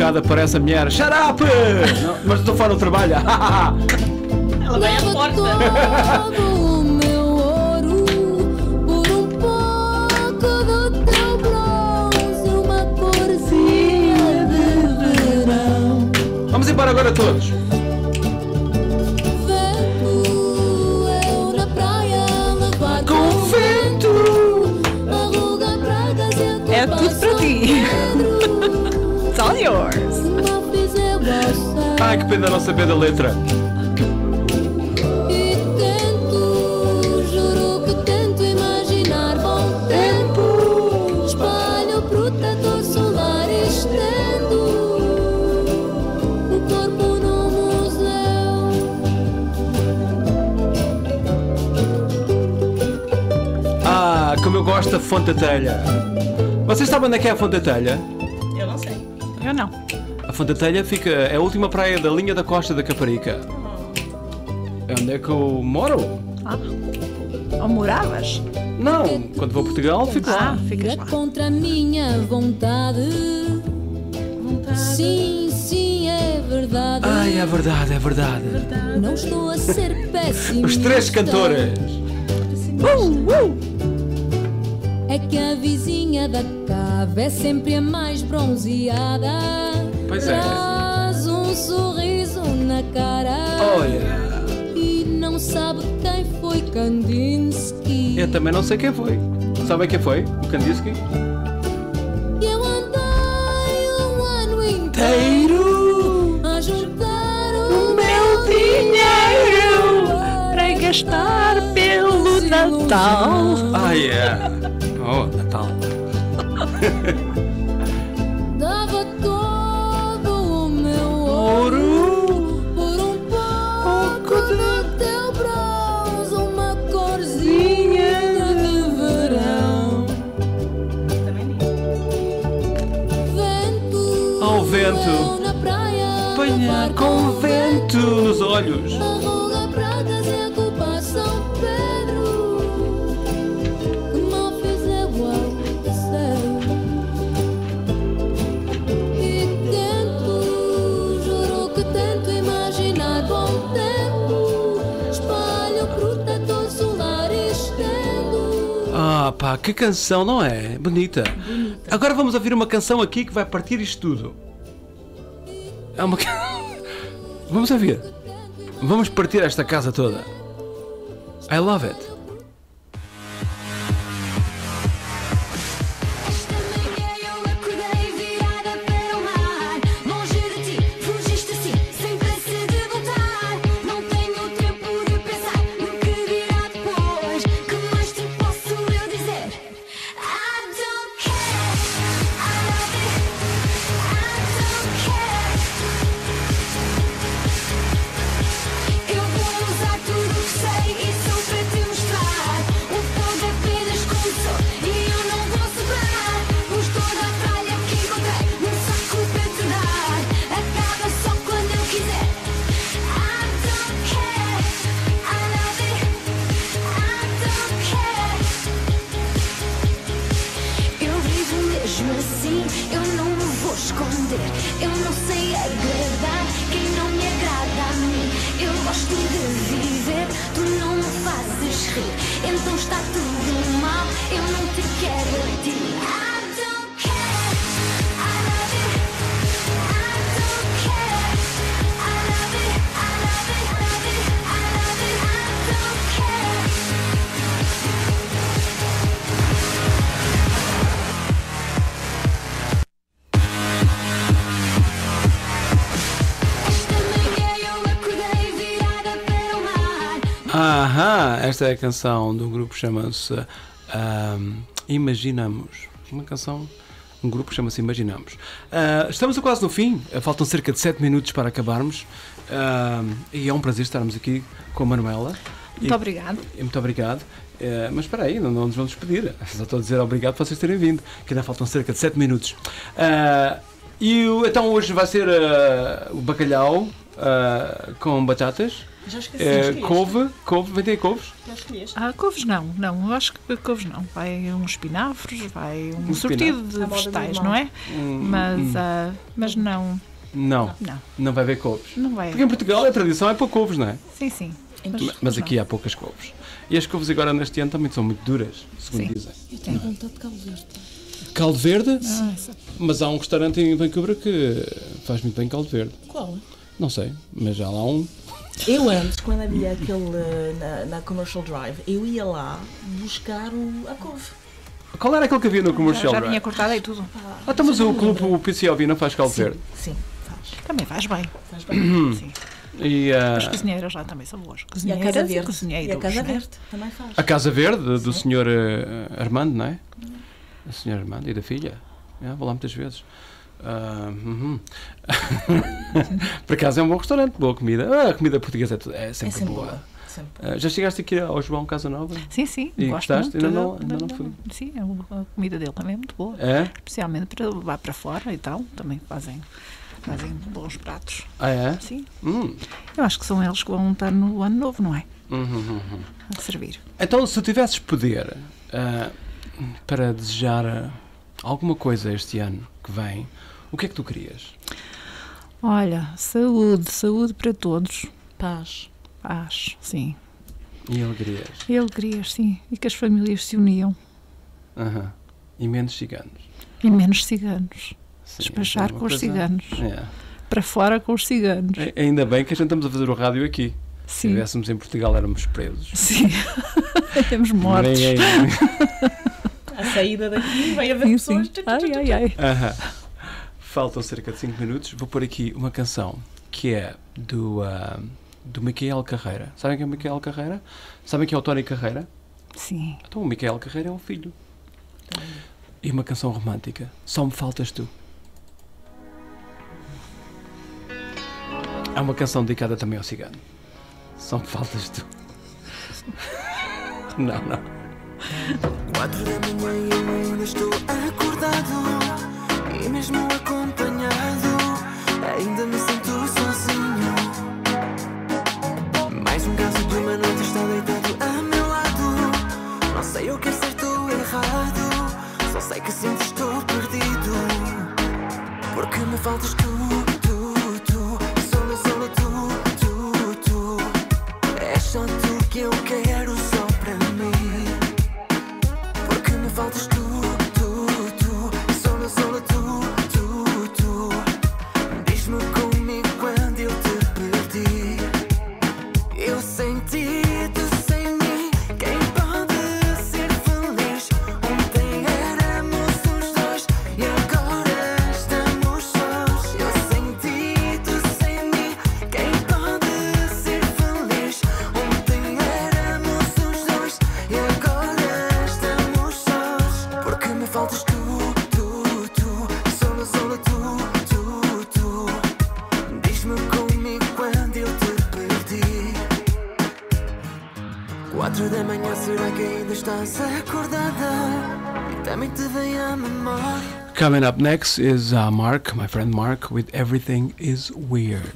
D: educada para essa mulher. Shut up! Não, mas estou fora do trabalho.
C: Ela vai à porta.
L: Todo o meu ouro por um pouco do teu bronze, uma corzinha de verão.
D: Vamos embora agora todos.
L: Vento, eu na praia levar
D: Com vento.
L: arruga pragas e a culpa
C: É tudo para ti. It's all yours.
L: Se me fizer ao céu.
D: Ai, que pena não saber da letra.
L: E tento, juro que tento imaginar bom tempo. Espalho o protetor solar e estendo o corpo no museu.
D: Ah, como eu gosto da Fonte da Telha. Vocês sabem onde é que é a Fonte da Telha?
E: Eu não sei.
C: Eu não.
D: A Fonte da Telha é a última praia da linha da costa da Caparica. É onde é que eu moro?
C: Ou moravas?
D: Não, quando vou a Portugal fico lá.
C: Ficas lá.
L: Contra a minha vontade. Sim, sim, é verdade.
D: Ai, é verdade, é verdade.
L: Não estou a ser péssimo.
D: Os três cantores.
L: É que a vizinha da cave é sempre a mais bronzeada.
D: Pois é.
L: Traz um sorriso na cara.
D: Oh, yeah.
L: E não sabe quem foi Kandinsky.
D: Eu também não sei quem foi. Sabem quem foi? O Kandinsky?
L: E eu andei um ano inteiro a juntar o meu dinheiro
C: Para gastar pelo Natal.
D: Ah, yeah. Oh, Natal.
L: Dava todo o meu ouro por um pouco do teu bronze, uma corzinha de verão. Vento,
D: Oh, vento.
L: eu na praia
D: Apanhar com vento nos olhos.
L: arruga pragas e a culpa São Pedro, que mal fez igual a céu. E tento, juro que tento imaginar bom tempo. Espalho o protetor solar e estendo.
D: Ah, pá, que canção, não é? Bonita. Agora vamos ouvir uma canção aqui que vai partir isto tudo. É uma. Vamos ouvir. Vamos partir esta casa toda. I love it.
G: Esta manhã eu acordei virada para o mar. Longe de ti, fugiste assim, sem pressa de voltar. Não tenho tempo de pensar no que virá depois. Que mais te posso eu dizer? I don't care, I love it. I don't care. Eu vou usar tudo o que sei e sou para te mostrar. O fogo apenas começou e eu não vou sobrar. Pus toda a tralha que encontrei num saco para te dar. Acaba só quando eu quiser. I don't care, I love it. I don't care. Eu vivo mesmo assim, eu não me vou esconder. Eu não sei agradar quem não me agrada a mim. Eu gosto de viver, tu não me fazes rir. Então está tudo mal, eu não te quero a ti. I don't care, I love it. I don't care, I love it. I love it, I love it, I love it. I don't care. Esta manhã eu acordei virada para o mar.
D: Aham, esta é a canção do grupo, chama-se Imaginamos. Uma canção, um grupo chama-se Imaginamos. Estamos quase no fim, faltam cerca de 7 minutos para acabarmos. E é um prazer estarmos aqui com a Manuela.
C: Muito obrigado.
D: Muito obrigado. Mas espera aí, não nos vamos despedir. Só estou a dizer obrigado por vocês terem vindo, que ainda faltam cerca de 7 minutos. Então hoje vai ser o bacalhau com batatas.
E: Já esqueci.
D: Couve, vai ter couves?
E: Já escolheste?
C: Couves não, eu acho que couves não. Vai uns espinafres, vai um sortido de vegetais, não é? Mas não.
D: Não vai haver couves.
C: Não vai.
D: Porque em Portugal a tradição é pôr couves, não é?
C: Sim.
D: Mas aqui há poucas couves. E as couves agora neste ano também são muito duras, segundo dizem.
E: Eu tenho vontade de caldo verde.
D: Caldo verde? Mas há um restaurante em Vancouver que faz muito bem caldo verde.
E: Qual?
D: Não sei, mas já há lá um.
E: Eu antes, quando havia aquele na Commercial Drive, eu ia lá buscar a couve.
D: Qual era aquele que havia no Commercial Drive?
C: Já vinha cortada e tudo.
D: Então, mas o clube, o PCLV não faz caldo verde?
E: Sim, faz.
C: Também faz bem.
E: Sim.
D: E,
C: as cozinheiras lá também são boas.
E: E a Casa Verde. E a Casa Verde também faz.
D: A Casa Verde, do Sr. Armando, não é? A Sra. Armando e da filha. Vou lá muitas vezes. Por acaso é um bom restaurante, boa comida. A comida portuguesa é sempre boa. Já chegaste aqui ao João Casanova?
C: Sim.
D: E gostaste? Ainda não fui.
C: Sim, a comida dele também é muito boa. Especialmente para levar para fora e tal. Também fazem bons pratos.
D: É?
C: Sim. Eu acho que são eles que vão estar no ano novo, não é? A servir.
D: Então, se tivesses poder para desejar alguma coisa este ano que vem, o que é que tu querias?
C: Olha, saúde para todos.
E: Paz,
C: sim.
D: E alegrias?
C: E alegrias, sim. E que as famílias se uniam.
D: E menos ciganos?
C: E menos ciganos.
D: Sim,
C: despachar com os ciganos.
D: É.
C: Para fora com os ciganos.
D: Ainda bem que a gente estamos a fazer o rádio aqui.
C: Sim.
D: Se estivéssemos em Portugal éramos presos.
C: Sim. Temos mortos.
E: A saída daqui vai haver pessoas.
C: Ai.
D: Faltam cerca de 5 minutos. Vou pôr aqui uma canção que é do Micael Carreira. Sabem quem é o Micael Carreira? Sabem quem é o Tony Carreira?
C: Sim.
D: Então o Micael Carreira é um filho. E uma canção romântica. Só me faltas tu. É uma canção dedicada também ao cigano. Só me faltas tu. Não.
H: 4 da manhã e eu ainda estou acordado. E mesmo acompanhado, ainda me sinto sozinho. Mais um caso de uma noite está deitado a meu lado. Não sei o que é certo ou errado, só sei que sinto estou perdido. Porque me faltas tu. És só tu que eu quero só para mim. Porque me faltas tu. Solo tu. Diz-me comigo quando eu te perdi. Eu sem ti, tu sem mim. Quem pode ser feliz? Ontem éramos os dois e agora estamos sós. Eu sem ti, tu sem mim. Quem pode ser feliz? Ontem éramos os dois e agora estamos sós. Porque me faltas tu. Solo tu. Diz-me comigo quando eu te perdi. 4 da manhã, será que ainda estás acordada? E também te vem a memória.
D: Coming up next is Mark, my friend Mark, with Everything is Weird.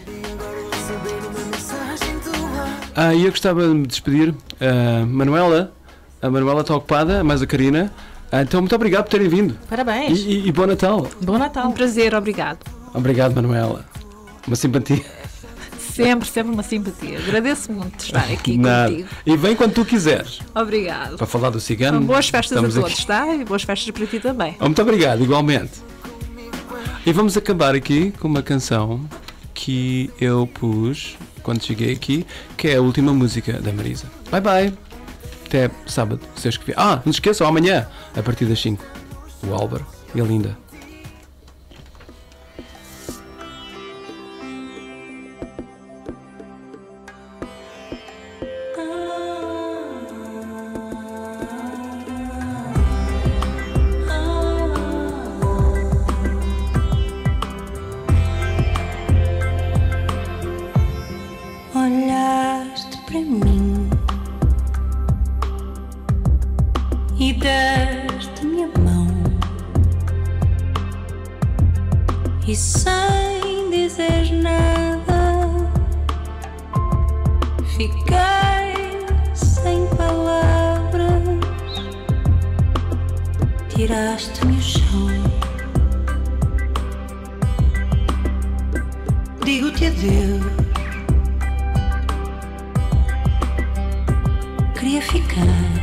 D: E eu gostava de me despedir. Manuela, a Manuela está ocupada, mais a Karina. Então, muito obrigado por terem vindo.
E: Parabéns.
D: E bom Natal.
E: Bom Natal.
C: Um prazer, obrigado.
D: Obrigado, Manuela. Uma simpatia.
C: Sempre uma simpatia. Agradeço muito de estar aqui contigo.
D: E vem quando tu quiseres.
C: Obrigado.
D: Para falar do cigano.
C: Boas festas a todos,
D: aqui.
C: está? E boas festas para ti também.
D: Muito obrigado, igualmente. E vamos acabar aqui com uma canção que eu pus quando cheguei aqui, que é a última música da Marisa. Bye bye. Até sábado, se Deus que vier. Não se esqueçam, amanhã, a partir das 5, o Álvaro e a Linda.
F: Olhaste para mim e deste-me a mão, e sem dizer nada Fiquei sem palavras, tiraste-me o chão. Digo-te adeus, queria ficar.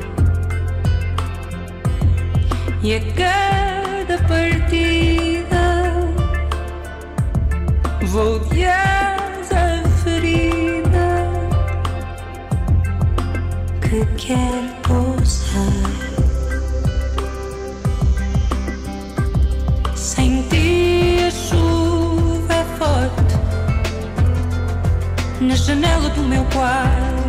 F: E a cada partida vou-te a ferida que quero pousar. Sem ti a chuva é forte na janela do meu quarto.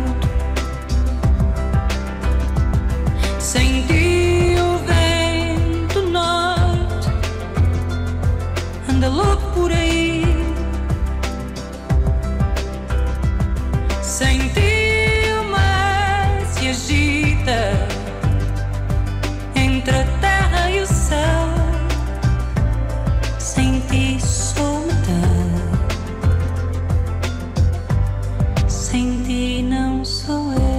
F: Sem ti o vento norte anda louco por aí. Sem ti o mar se agita entre a terra e o céu. Sem ti sou metade, sem ti não sou eu.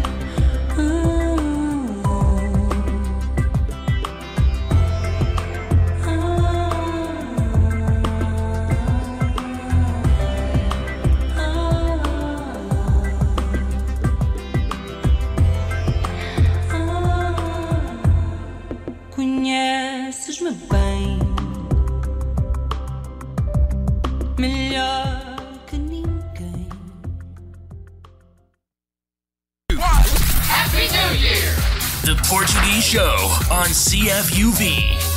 F: Conheces-me bem, melhor que ninguém.
A: Happy New Year! The Portuguese Show on CFUV.